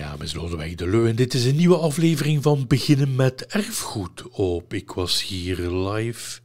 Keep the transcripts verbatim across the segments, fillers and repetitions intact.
naam is Lodewijk de Leeuw en dit is een nieuwe aflevering van Beginnen met Erfgoed op Ik Was Hier Live.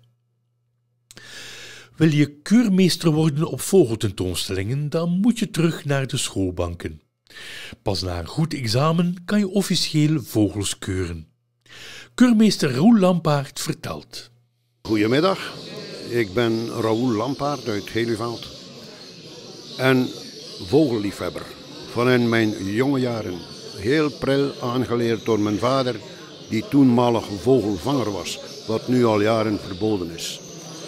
Wil je keurmeester worden op vogeltentoonstellingen, dan moet je terug naar de schoolbanken. Pas na een goed examen kan je officieel vogels keuren. Keurmeester Raoul Lampaert vertelt. Goedemiddag, ik ben Raoul Lampaert uit Heluveld en vogelliefhebber. Van in mijn jonge jaren, heel pril aangeleerd door mijn vader, die toenmalig vogelvanger was, wat nu al jaren verboden is.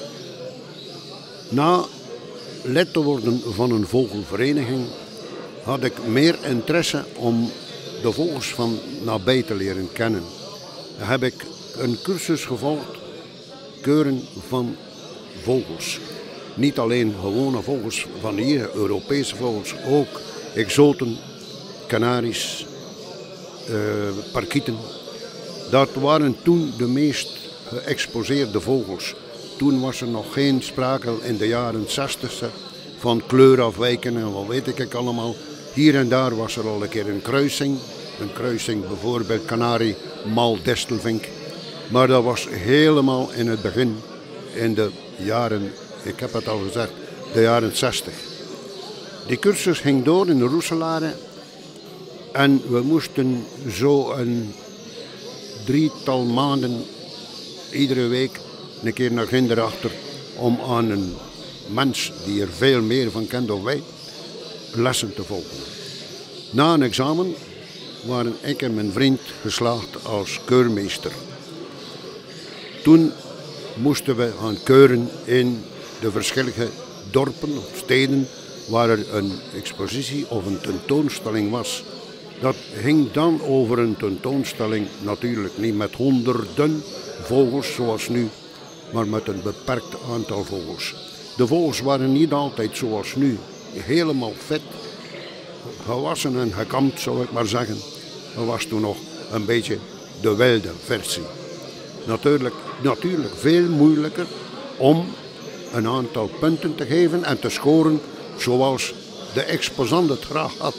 Na lid te worden van een vogelvereniging had ik meer interesse om de vogels van nabij te leren kennen. Dan heb ik een cursus gevolgd, keuren van vogels. Niet alleen gewone vogels van hier, Europese vogels, ook exoten, kanaries, uh, parkieten. Dat waren toen de meest geëxposeerde vogels. Toen was er nog geen sprake in de jaren zestig van kleurafwijken en wat weet ik allemaal. Hier en daar was er al een keer een kruising. Een kruising bijvoorbeeld kanarie, mal distelvink. Maar dat was helemaal in het begin, in de jaren, ik heb het al gezegd, de jaren zestig. Die cursus ging door in de Roeselare en we moesten zo een drietal maanden iedere week een keer naar Ginderachter om aan een mens die er veel meer van kent dan wij, lessen te volgen. Na een examen waren ik en mijn vriend geslaagd als keurmeester. Toen moesten we gaan keuren in de verschillende dorpen of steden waar er een expositie of een tentoonstelling was. Dat ging dan over een tentoonstelling, natuurlijk niet met honderden vogels zoals nu, maar met een beperkt aantal vogels. De vogels waren niet altijd zoals nu, helemaal vet, gewassen en gekamd zou ik maar zeggen. Dat was toen nog een beetje de wilde versie. Natuurlijk, natuurlijk veel moeilijker om een aantal punten te geven en te scoren zoals de exposant het graag had.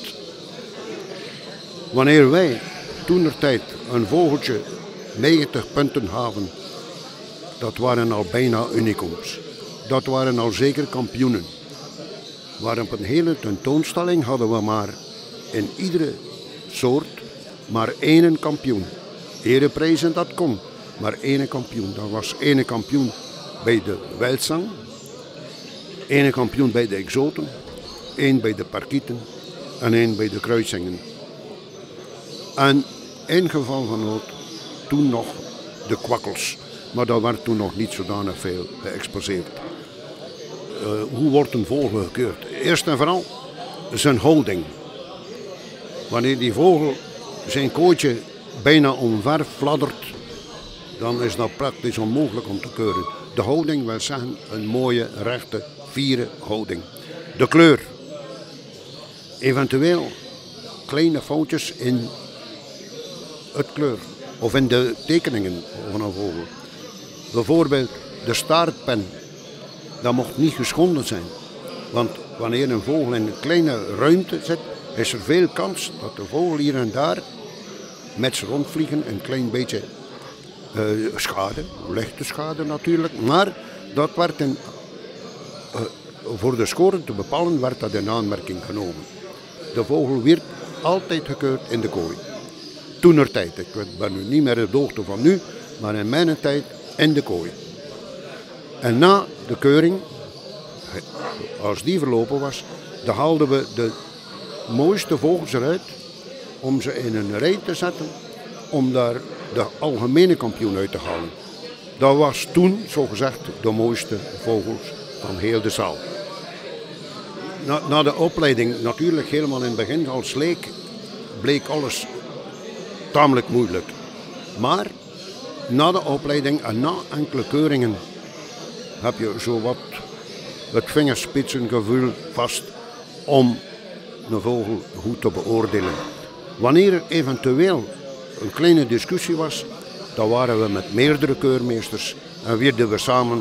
Wanneer wij toentertijd een vogeltje negentig punten gaven, dat waren al bijna unicums. Dat waren al zeker kampioenen. Maar op een hele tentoonstelling hadden we maar in iedere soort maar één kampioen. Ereprijzen dat kon, maar één kampioen. Dat was één kampioen bij de wildzang, één kampioen bij de exoten, één bij de parkieten en één bij de kruisingen. En in geval van nood toen nog de kwakkels, maar dat werd toen nog niet zodanig veel geëxposeerd. Uh, hoe wordt een vogel gekeurd? Eerst en vooral zijn houding. Wanneer die vogel zijn kooitje bijna omver fladdert, dan is dat praktisch onmogelijk om te keuren. De houding wil zeggen een mooie, rechte, fiere houding. De kleur. Eventueel kleine foutjes in het kleur of in de tekeningen van een vogel. Bijvoorbeeld de staartpen. Dat mocht niet geschonden zijn. Want wanneer een vogel in een kleine ruimte zit, is er veel kans dat de vogel hier en daar met z'n rondvliegen een klein beetje uh, schade, lichte schade natuurlijk. Maar dat werd in, uh, voor de score te bepalen werd dat in aanmerking genomen. De vogel werd altijd gekeurd in de kooi. Toenertijd, ik ben nu niet meer op de hoogte van nu, maar in mijn tijd in de kooi. En na de keuring, als die verlopen was, dan haalden we de mooiste vogels eruit om ze in een rij te zetten, om daar de algemene kampioen uit te halen. Dat was toen, zogezegd, de mooiste vogels van heel de zaal. Na, na de opleiding, natuurlijk helemaal in het begin als leek, bleek alles tamelijk moeilijk. Maar na de opleiding en na enkele keuringen heb je zowat het vingerspitsengevoel vast om een vogel goed te beoordelen. Wanneer er eventueel een kleine discussie was, dan waren we met meerdere keurmeesters en werden we samen,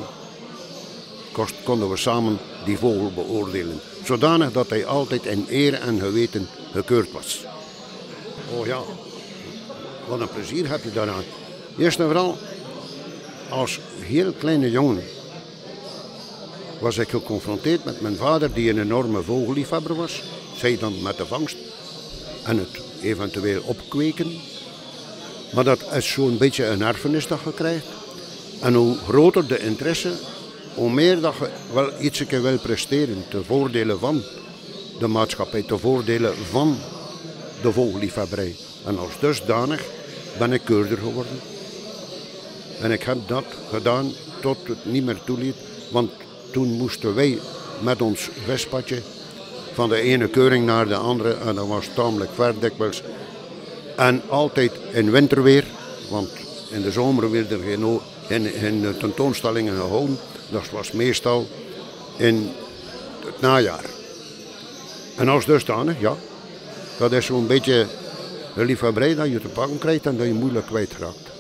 konden we samen die vogel beoordelen. Zodanig dat hij altijd in eer en geweten gekeurd was. Oh ja, wat een plezier heb je daaraan. Eerst en vooral, als heel kleine jongen was ik geconfronteerd met mijn vader die een enorme vogelliefhebber was. Zij dan met de vangst en het eventueel opkweken. Maar dat is zo'n beetje een erfenis dat je krijgt. En hoe groter de interesse, hoe meer dat je wel iets wil presteren. Ten voordele van de maatschappij, ten voordele van de vogelliefhebberij. En als dusdanig ben ik keurder geworden. En ik heb dat gedaan tot het niet meer toeliet. Want toen moesten wij met ons vespadje van de ene keuring naar de andere. En dat was tamelijk ver dikwijls. En altijd in winterweer. Want in de zomer werden er geen, geen, geen tentoonstellingen gehouden. Dat was meestal in het najaar. En als dusdanig, ja. Dat is zo'n beetje de liefhebberij dat je te pakken krijgt en dat je moeilijk kwijtraakt.